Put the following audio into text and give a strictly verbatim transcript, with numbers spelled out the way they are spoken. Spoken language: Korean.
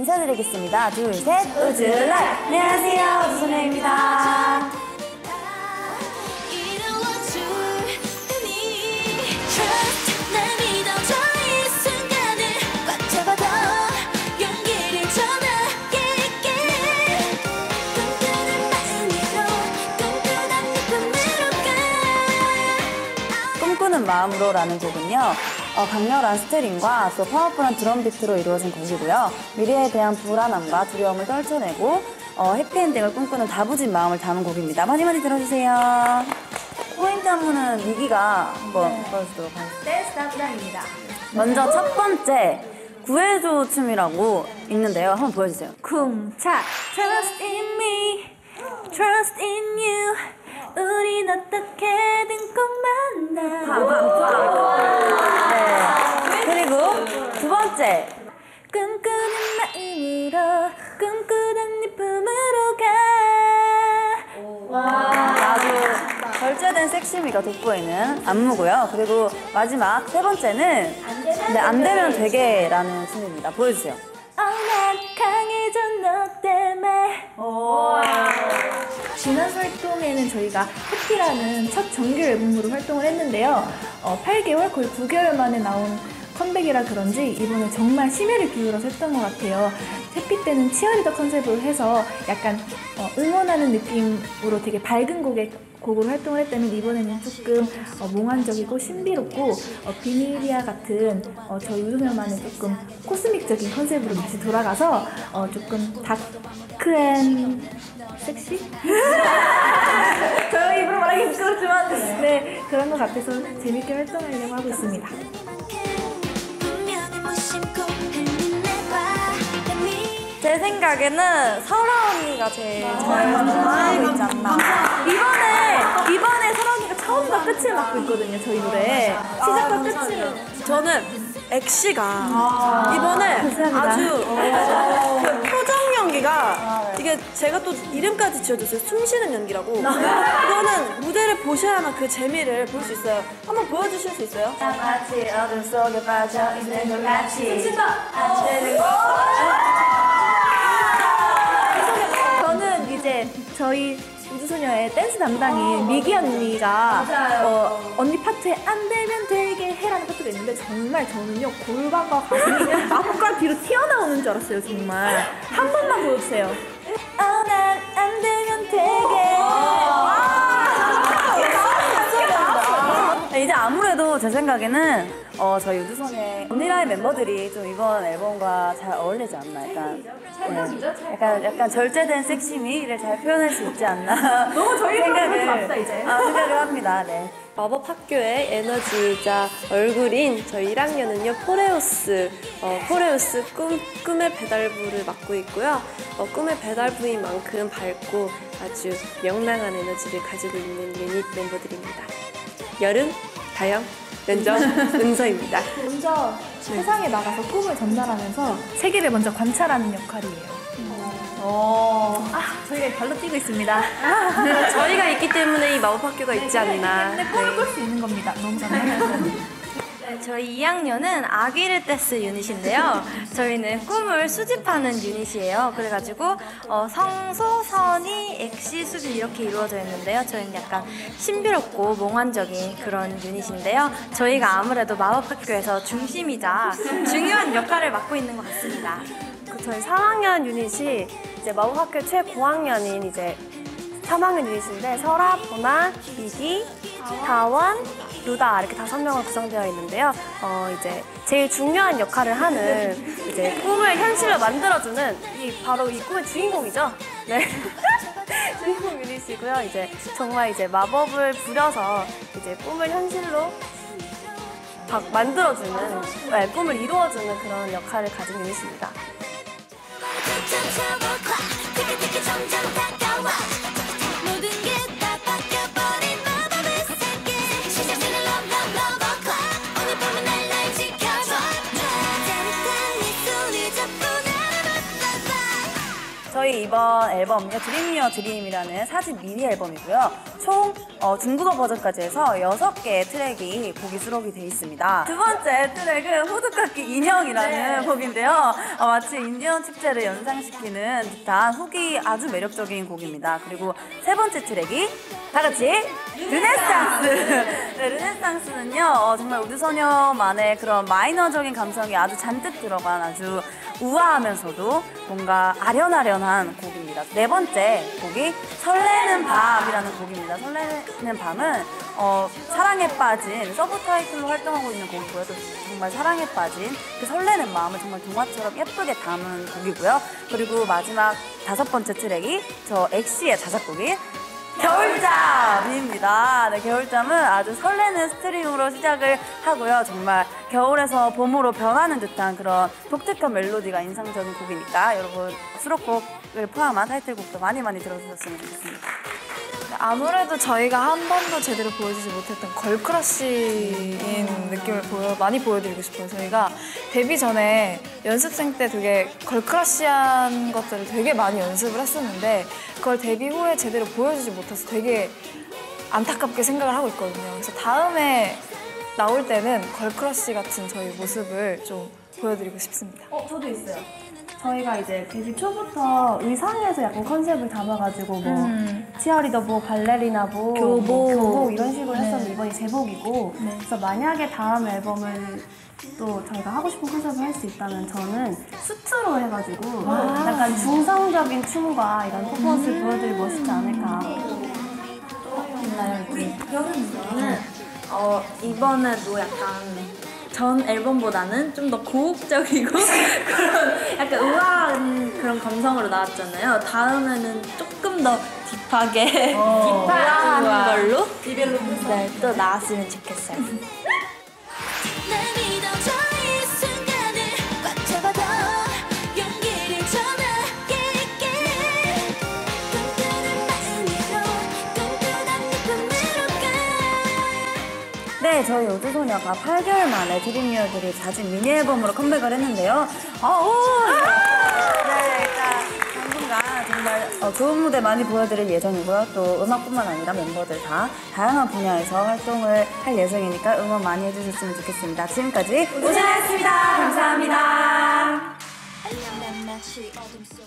인사드리겠습니다. 둘, 셋, 우즈라이! 안녕하세요, 우즈소녀입니다. 꿈꾸는 마음으로 라는 곡은요, 어, 강렬한 스트링과 또 파워풀한 드럼 비트로 이루어진 곡이고요. 미래에 대한 불안함과 두려움을 떨쳐내고 어, 해피엔딩을 꿈꾸는 다부진 마음을 담은 곡입니다. 많이 많이 들어주세요. 포인트 안무는 미기가 한번 네. 보여주도록 하겠습니다. 댄스 담당입니다. 먼저 첫 번째 구해줘 춤이라고 있는데요. 한번 보여주세요. 쿵차 Trust in me, trust in you. 우린 어떻게든 꼭 만나. 네. 그리고 두 번째 꿈꾸는 마음으로 꿈꾸던 네 품으로 가. 와, 아주 절제된 섹시미가 돋보이는 안무고요. 그리고 마지막 세 번째는 네, 안 되면 되게라는 춤입니다. 보여주세요. 어, 난 강해져 너 때문에. 지난 활동에는 저희가 해피라는 첫 정규 앨범으로 활동을 했는데요. 어, 팔 개월, 거의 구 개월 만에 나온 컴백이라 그런지 이번에 정말 심혈을 기울여서 했던 것 같아요. 해피 때는 치어리더 컨셉으로 해서 약간 어, 응원하는 느낌으로 되게 밝은 곡의 곡으로 활동을 했다면 이번에는 조금 어, 몽환적이고 신비롭고 어, 비밀이야 같은 어, 저희 우주소녀만의 조금 코스믹적인 컨셉으로 다시 돌아가서 어, 조금 다크앤 섹시? 저희 입으로 말하기 부끄럽지만 네, 그런 것 같아서 재밌게 활동하려고 하고 있습니다. 제 생각에는 설아 언니가 제일 잘 하고 있지 않나. 이번에 이번에 설아 언니가 처음과 끝을 맡고 있거든요. 저희 노래 시작과 아, 끝을. 저는 엑시가 아, 이번에 감사합니다. 아주 그 표정 연기가 이게 제가 또 이름까지 지어줬어요. 숨쉬는 연기라고. 이거는 무대를 보셔야만 그 재미를 볼 수 있어요. 한번 보여주실 수 있어요? 마치 어둠 속에 빠져 있는 것 같이 숨쉰다. 저는 이제 저희 우주소녀의 댄스 담당인 미기 언니가 어, 언니 파트에 안 되면 되게 해라는 파트가 있는데 정말 저는요 골반과 가슴이 앞과 뒤로 튀어나오는 줄 알았어요. 정말 한 번만 보여주세요. 어, 난 안 되면 되게. 이제 아무래도 제 생각에는 어, 저희 우주소녀의 언니라의 멤버들이 좀 이번 앨범과 잘 어울리지 않나. 약간, 네. 약간, 약간 절제된 섹시미를 잘 표현할 수 있지 않나. 너무 저희 생각을, 맞다 이제. 아, 생각을 합니다. 네. 마법학교의 에너지이자 얼굴인 저희 일 학년은요 포레우스, 어, 포레우스 꿈, 꿈의 배달부를 맡고 있고요. 어, 꿈의 배달부인 만큼 밝고 아주 명랑한 에너지를 가지고 있는 유닛 멤버들입니다. 여름, 다영, 연정, 은서입니다. 먼저 세상에 나가서 꿈을 전달하면서 세계를 먼저 관찰하는 역할이에요. 오. 아, 저희가 발로 뛰고 있습니다. 저희가 있기 때문에 이 마법학교가 있지 않나. 때문에 폰을 끌 수 있는 겁니다. 너무 감사합니다. 저희 이 학년은 아기르테스 유닛인데요. 저희는 꿈을 수집하는 유닛이에요. 그래가지고 어, 성소, 선의, 액시, 수비 이렇게 이루어져 있는데요. 저희는 약간 신비롭고 몽환적인 그런 유닛인데요. 저희가 아무래도 마법학교에서 중심이자 중요한 역할을 맡고 있는 것 같습니다. 그 저희 삼 학년 유닛이 이제 마법학교 최고학년인 이제 삼 학년 유닛인데 설아, 보나, 미기, 다원, 루다 이렇게 다섯 명으로 구성되어 있는데요. 어 이제 제일 중요한 역할을 하는 이제 꿈을 현실로 만들어주는 이 바로 이 꿈의 주인공이죠. 네. 주인공 유닛이고요. 이제 정말 이제 마법을 부려서 이제 꿈을 현실로 막 만들어주는, 네, 꿈을 이루어주는 그런 역할을 가진 유닛입니다. 저희 이번 앨범은요 드림이어 드림이라는 사 집 미니 앨범이고요. 총 어, 중국어 버전까지 해서 여섯 개의 트랙이 곡이 수록이 되어 있습니다. 두 번째 트랙은 호두깎이 인형이라는 곡인데요. 어, 마치 인디언 축제를 연상시키는 듯한 훅이 아주 매력적인 곡입니다. 그리고 세 번째 트랙이 다 같이 르네상스! 네, 르네상스는요, 어, 정말 우주소녀만의 그런 마이너적인 감성이 아주 잔뜩 들어간 아주 우아하면서도 뭔가 아련아련한 곡입니다. 네 번째 곡이 설레는 밤이라는 곡입니다. 설레는 밤은 어, 사랑에 빠진 서브 타이틀로 활동하고 있는 곡이고요. 또 정말 사랑에 빠진 그 설레는 마음을 정말 동화처럼 예쁘게 담은 곡이고요. 그리고 마지막 다섯 번째 트랙이 저 엑시의 자작곡인 겨울잠입니다. 네, 겨울잠은 아주 설레는 스트링으로 시작을 하고요. 정말 겨울에서 봄으로 변하는 듯한 그런 독특한 멜로디가 인상적인 곡이니까 여러분 수록곡을 포함한 타이틀곡도 많이 많이 들어주셨으면 좋겠습니다. 아무래도 저희가 한 번도 제대로 보여주지 못했던 걸크러쉬인 느낌을 보여, 많이 보여드리고 싶어요. 저희가 데뷔 전에 연습생 때 되게 걸크러쉬한 것들을 되게 많이 연습을 했었는데 그걸 데뷔 후에 제대로 보여주지 못해서 되게 안타깝게 생각을 하고 있거든요. 그래서 다음에 나올 때는 걸크러쉬 같은 저희 모습을 좀 보여드리고 싶습니다. 어, 저도 있어요. 저희가 이제 데뷔 초부터 의상에서 약간 컨셉을 담아가지고 뭐 음. 치어리더복, 발레리나복, 교복. 뭐 교복 이런 식으로 네. 했었는데 이번이 제복이고 네. 그래서 만약에 다음 앨범을 또 저희가 하고 싶은 컨셉을 할 수 있다면 저는 수트로 해가지고 약간 중성적인 춤과 이런 퍼포먼스를 보여드리면 멋있지 않을까. 저는 어, 이번에도 약간 전 앨범보다는 좀 더 고혹적이고 그런 약간 우아한 그런 감성으로 나왔잖아요. 다음에는 조금 더 딥하게 딥한 걸로 네, 또 나왔으면 좋겠어요. 날 믿어줘 이 순간을 꽉 잡아도 용기를 전하게 꿈꾸는 마음으로 꿈꾸던 느낌으로 가. 네, 저희 우주소녀가 팔 개월 만에 드림이어들이 자진 미니 앨범으로 컴백을 했는데요. 어우! 네, 일단 당분간 정말 어, 좋은 무대 많이 보여드릴 예정이고요. 또 음악뿐만 아니라 멤버들 다 다양한 분야에서 활동을 할 예정이니까 응원 많이 해주셨으면 좋겠습니다. 지금까지 우주소녀였습니다. 감사합니다. 난 마치 어둠 속